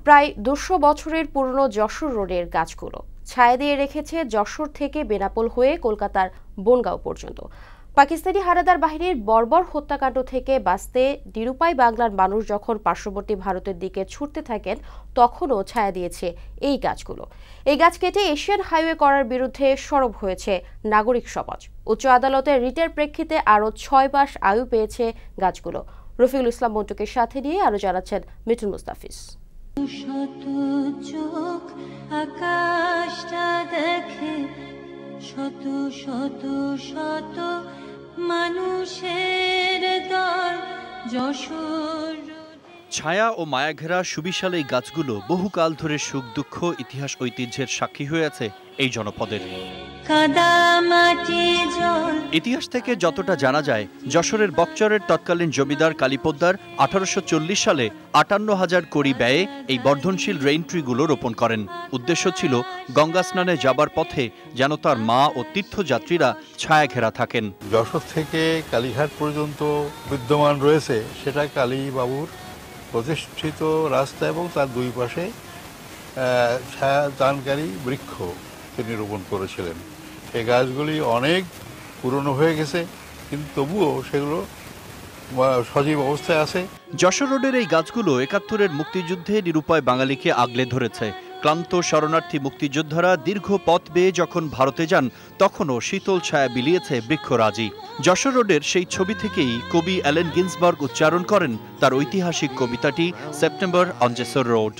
প্রায় 200 বছরের পুরনো যশোর রোডের গাছগুলো ছায়া দিয়ে রেখেছে যশোর থেকে বেনাপোল হয়ে কলকাতার বনগাঁও পর্যন্ত। পাকিস্তানি হানাদার বাহিনীর বর্বর হত্যাকাণ্ড থেকে বাঁচতে নিরুপায় বাংলার মানুষ যখন পার্শ্ববর্তী ভারতের দিকে ছুটতে থাকেন, তখনও ছায়া দিয়েছে এই গাছগুলো। এই গাছ কেটে এশিয়ান হাইওয়ে করার বিরুদ্ধে সরব হয়েছে নাগরিক সমাজ। উচ্চ আদালতের রিটের প্রেক্ষিতে আরও 6 মাস আয়ু পেয়েছে গাছগুলো। রফিকুল ইসলাম মন্টুকে সাথে নিয়ে আরো জানাচ্ছেন মিঠুন মুস্তাফিজ। শত চোখ আকাশটা দেখে, শত শত শত মানুষের দল যশোর। ছায়া ও মায়াঘেরা সুবিশাল এই গাছগুলো বহুকাল ধরে সুখ দুঃখ ইতিহাস ঐতিহ্যের সাক্ষী হয়ে আছে এই জনপদের। ইতিহাস থেকে যতটা জানা যায়, যশোরের বকচরের তৎকালীন জমিদার কালীপোদ্দার 1840 সালে 58,000 কোটি ব্যয়ে এই বর্ধনশীল রেইন ট্রিগুলো রোপণ করেন। উদ্দেশ্য ছিল গঙ্গা স্নানে যাবার পথে যেন তার মা ও তীর্থযাত্রীরা ছায়া ঘেরা থাকেন। যশোর থেকে কালীঘাট পর্যন্ত বিদ্যমান রয়েছে সেটা কালীবাবুর প্রতিষ্ঠিত রাস্তা এবং তার দুই পাশে ছায়া দানকারী বৃক্ষ তিনি রোপণ করেছিলেন। এই গাছগুলি অনেক পুরনো হয়ে গেছে, কিন্তু তবুও সেগুলো সজীব অবস্থায় আছে। যশোর রোডের এই গাছগুলো 71-এর মুক্তিযুদ্ধে নিরুপায় বাঙালিকে আগলে ধরেছে। ক্লান্ত শরণার্থী মুক্তিযোদ্ধারা দীর্ঘ পথ বেয়ে যখন ভারতে যান, তখনও শীতল ছায়া বিলিয়েছে বৃক্ষরাজি। যশোর রোডের সেই ছবি থেকেই কবি অ্যালেন গিন্সবার্গ উচ্চারণ করেন তার ঐতিহাসিক কবিতাটি সেপ্টেম্বর অন জেসর রোড,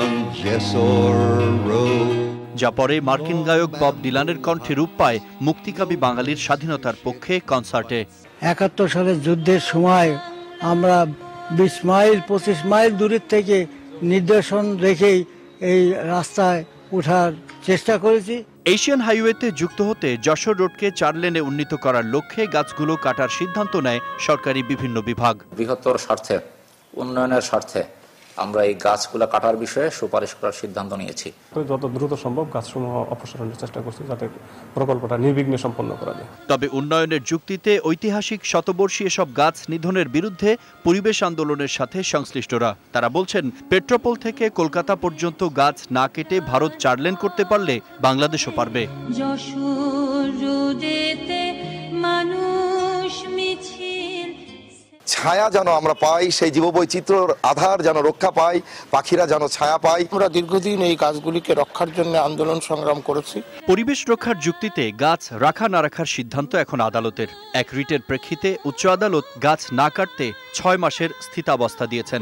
যা পরে মার্কিন গায়ক বব ডিলানের কণ্ঠে রূপ পায় মুক্তিকামী বাঙালির স্বাধীনতার পক্ষে কনসার্টে। 71 সালের যুদ্ধের সময় আমরা 20 মাইল 25 মাইল দূরের থেকে নির্দেশন রেখেই এই রাস্তায় ওঠার চেষ্টা করেছি। এশিয়ান হাইওয়েতে যুক্ত হতে যশোর রোডকে 4 লেনে উন্নীত করার লক্ষ্যে গাছগুলো কাটার সিদ্ধান্ত নেয় সরকারি বিভিন্ন বিভাগ। বৃহত্তর স্বার্থে, উন্নয়নের স্বার্থে আমরা এই গাছগুলো কাটার বিষয়ে সুপারিশ করার সিদ্ধান্ত নিয়েছি। যত দ্রুত সম্ভব গাছসমূহ অপসারণের চেষ্টা করছি যাতে প্রকল্পটা নির্বিঘ্নে সম্পন্ন করা যায়। তবে উন্নয়নের যুক্তিতে ঐতিহাসিক শতবর্ষী এসব গাছ নিধনের বিরুদ্ধে পরিবেশ আন্দোলনের সাথে সংশ্লিষ্টরা। তারা বলছেন, পেট্রোপোল থেকে কলকাতা পর্যন্ত গাছ না কেটে ভারত 4 লেন করতে পারলে বাংলাদেশও পারবে। যশোর রোডেতে মানুষ মিছিল, ছায়া যেন আমরা পাই, সেই জীববৈচিত্র্যর আধার যেন রক্ষা পাই, পাখিরা যেন ছায়া পায়। আমরা দীর্ঘদিন এই গাছগুলিকে রক্ষার জন্য আন্দোলন সংগ্রাম করেছি। পরিবেশ রক্ষার যুক্তিতে গাছ রাখা না রাখার সিদ্ধান্ত এখন আদালতের। এক রিটের প্রেক্ষিতে উচ্চ আদালত গাছ না কাটতে 6 মাসের স্থিতাবস্থা দিয়েছেন।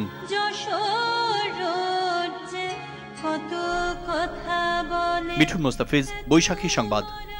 মিঠুন মুস্তাফিজ, বৈশাখী সংবাদ।